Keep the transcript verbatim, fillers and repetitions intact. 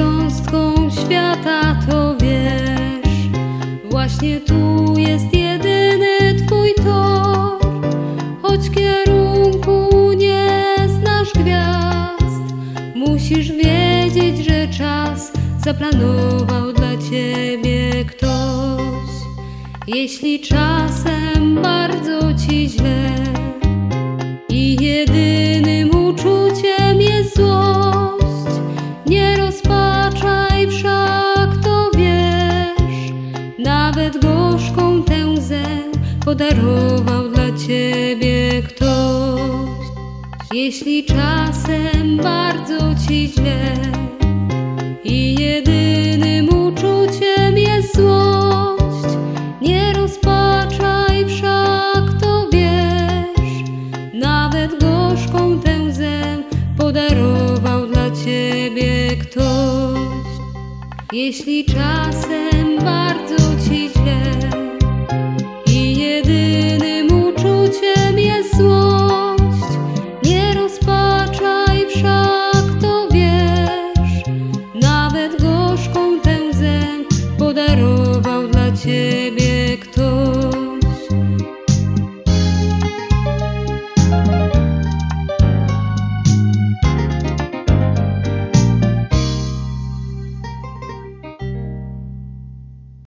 cząstką świata, to wiesz, właśnie tu jest jedyny Twój tor. Choć kierunku nie znasz gwiazd, musisz wiedzieć, że czas zaplanował dla Ciebie ktoś. Jeśli czasem bardzo Ci źle i jedynym uczuciem jest złość, nie rozpaczaj, wszak to wiesz, nawet gorzką tę łzę podarował dla Ciebie ktoś. Jeśli czasem bardzo Ci źle i jedynym uczuciem jest złość, nie rozpaczaj, wszak to wiesz, nawet gorzką tę łzę podarował dla Ciebie ktoś. Jeśli czasem bardzo Ci źle i jedynym uczuciem jest złość, nie rozpaczaj, wszak to wiesz, nawet gorzką tę łzę podarował dla Ciebie